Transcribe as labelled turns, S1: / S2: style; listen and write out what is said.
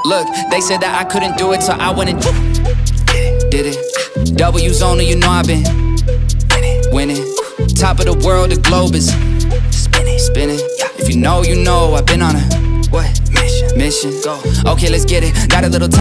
S1: Look, they said that I couldn't do it, so I went and did it. W's only, you know I've been winning. Top of the world, the globe is spinning. If you know, you know I've been on a mission. Go. Okay, let's get it. Got a little time.